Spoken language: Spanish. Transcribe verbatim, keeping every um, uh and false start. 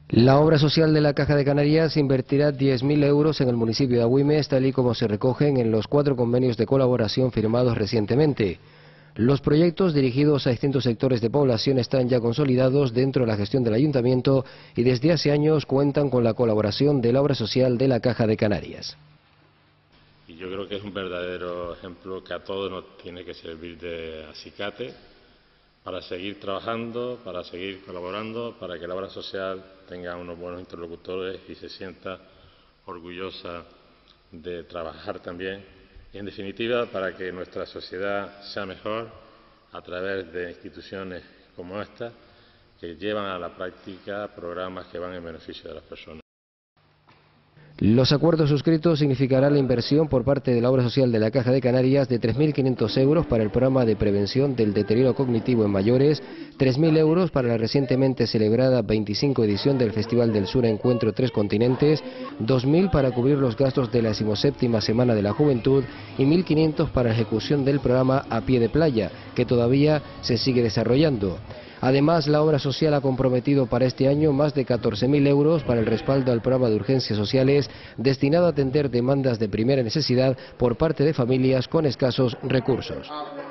La obra social de la Caja de Canarias invertirá diez mil euros en el municipio de Agüimes, tal y como se recogen en los cuatro convenios de colaboración firmados recientemente. Los proyectos dirigidos a distintos sectores de población están ya consolidados dentro de la gestión del ayuntamiento y desde hace años cuentan con la colaboración de la obra social de la Caja de Canarias. Y yo creo que es un verdadero ejemplo que a todos nos tiene que servir de acicate para seguir trabajando, para seguir colaborando, para que la obra social tenga unos buenos interlocutores y se sienta orgullosa de trabajar también. Y, en definitiva, para que nuestra sociedad sea mejor a través de instituciones como esta, que llevan a la práctica programas que van en beneficio de las personas. Los acuerdos suscritos significarán la inversión por parte de la obra social de la Caja de Canarias de tres mil quinientos euros para el programa de prevención del deterioro cognitivo en mayores, tres mil euros para la recientemente celebrada veinticinco edición del Festival del Sur Encuentro Tres Continentes, dos mil para cubrir los gastos de la decimoséptima Semana de la Juventud y mil quinientos para la ejecución del programa A Pie de Playa, que todavía se sigue desarrollando. Además, la obra social ha comprometido para este año más de catorce mil euros para el respaldo al programa de urgencias sociales destinado a atender demandas de primera necesidad por parte de familias con escasos recursos.